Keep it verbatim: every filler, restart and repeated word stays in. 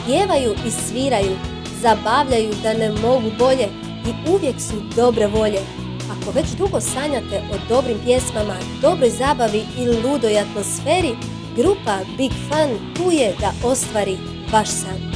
pjevaju i sviraju, zabavljaju da ne mogu bolje i uvijek su dobre volje. Ako već dugo sanjate o dobrim pjesmama, dobroj zabavi i ludoj atmosferi, grupa Big Fun tu je da ostvari vaš san.